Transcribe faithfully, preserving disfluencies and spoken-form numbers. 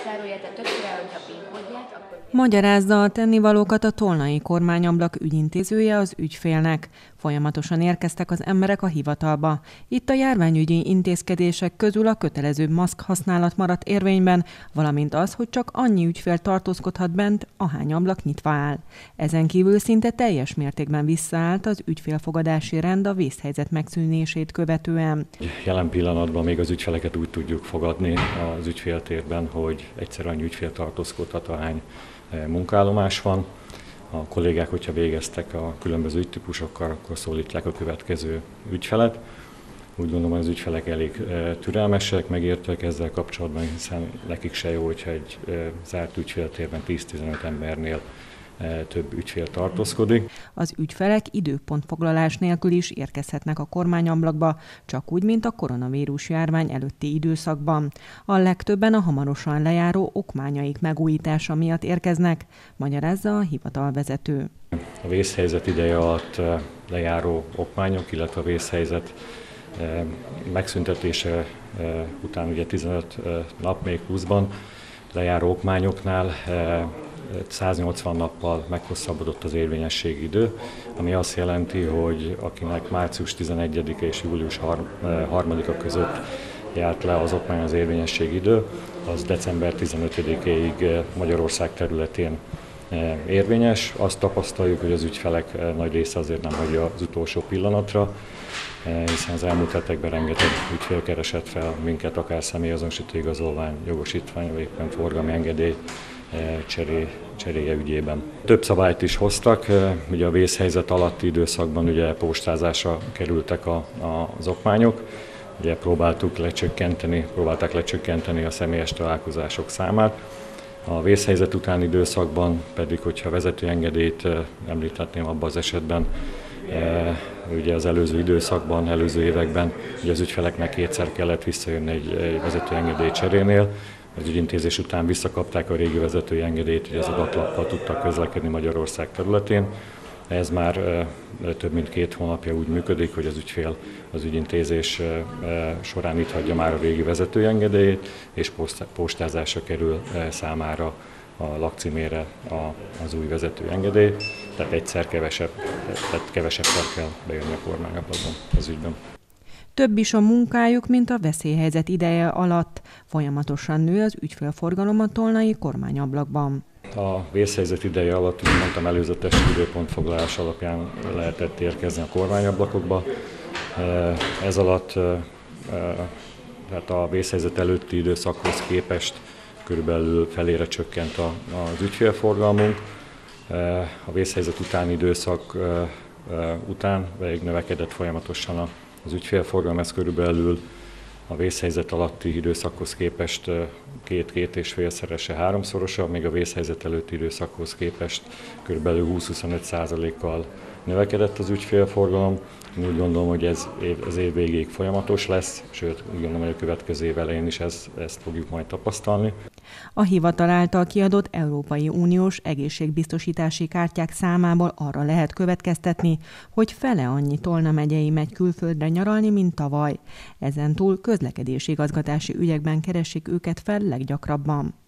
vásárolja, tehát többször, hogyha PIN-kódját, akkor... Magyarázza a tennivalókat a Tolnai Kormányablak ügyintézője az ügyfélnek. Folyamatosan érkeztek az emberek a hivatalba. Itt a járványügyi intézkedések közül a kötelező maszk használat maradt érvényben, valamint az, hogy csak annyi ügyfél tartózkodhat bent, ahány ablak nyitva áll. Ezen kívül szinte teljes mértékben visszaállt az ügyfélfogadási rend a vészhelyzet megszűnését követően. Jelen pillanatban még az ügyfeleket úgy tudjuk fogadni az ügyféltérben, hogy egyszer annyi ügyfél tartózkodhat, ahány munkállomás van. A kollégák, hogyha végeztek a különböző ügytípusokkal, akkor szólítják a következő ügyfelet. Úgy gondolom, hogy az ügyfelek elég türelmesek, megértőek ezzel kapcsolatban, hiszen nekik se jó, hogyha egy zárt ügyféltérben tíz-tizenöt embernél több ügyfél tartózkodik. Az ügyfelek időpontfoglalás nélkül is érkezhetnek a kormányablakba, csak úgy, mint a koronavírus járvány előtti időszakban. A legtöbben a hamarosan lejáró okmányaik megújítása miatt érkeznek, magyarázza a hivatalvezető. A vészhelyzet ideje alatt lejáró okmányok, illetve a vészhelyzet megszüntetése után ugye tizenöt nap, még pluszban lejáró okmányoknál száznyolcvan nappal meghosszabbodott az érvényességi idő, ami azt jelenti, hogy akinek március tizenegyedike és július harmadika között járt le az okmány az érvényességi idő, az december tizenötödikéig Magyarország területén érvényes. Azt tapasztaljuk, hogy az ügyfelek nagy része azért nem hagyja az utolsó pillanatra, hiszen az elmúlt hetekben rengeteg ügyfél keresett fel minket, akár személyazonosító igazolvány, jogosítvány, vagy éppen forgalmi engedély cseré, cseréje ügyében. Több szabályt is hoztak, ugye a vészhelyzet alatti időszakban ugye postázásra kerültek a, a, az okmányok, ugye próbáltuk lecsökkenteni, próbálták lecsökkenteni a személyes találkozások számát. A vészhelyzet utáni időszakban pedig, hogyha vezetőengedélyt említhetném abban az esetben, ugye az előző időszakban, előző években ugye az ügyfeleknek kétszer kellett visszajönni egy, egy vezetőengedély cserénél. Az ügyintézés után visszakapták a régi vezetői engedélyt, hogy az adatlappal tudtak közlekedni Magyarország területén. Ez már több mint két hónapja úgy működik, hogy az ügyfél az ügyintézés során itt hagyja már a régi vezetői engedélyét, és postázásra kerül számára a lakcímére az új vezetői engedély. Tehát egyszer kevesebb, tehát kevesebbszer kell bejönni a kormányablakban az ügyben. Több is a munkájuk, mint a veszélyhelyzet ideje alatt. Folyamatosan nő az ügyfélforgalom a Tolnai Kormányablakban. A vészhelyzet ideje alatt, mint mondtam, előzetes időpontfoglalás alapján lehetett érkezni a kormányablakokba. Ez alatt tehát a vészhelyzet előtti időszakhoz képest körülbelül felére csökkent az ügyfélforgalmunk. A vészhelyzet utáni időszak után pedig növekedett folyamatosan az ügyfélforgalom, ez körülbelül a vészhelyzet alatti időszakhoz képest két-két és félszerese, háromszorosa, még a vészhelyzet előtti időszakhoz képest körülbelül húsz-huszonöt százalékkal növekedett az ügyfélforgalom. Én úgy gondolom, hogy ez az év végéig folyamatos lesz, sőt úgy gondolom, hogy a következő év elején is ezt, ezt fogjuk majd tapasztalni. A hivatal által kiadott Európai Uniós egészségbiztosítási kártyák számából arra lehet következtetni, hogy fele annyi Tolna megyei megy külföldre nyaralni, mint tavaly. Ezentúl közlekedési igazgatási ügyekben keresik őket fel leggyakrabban.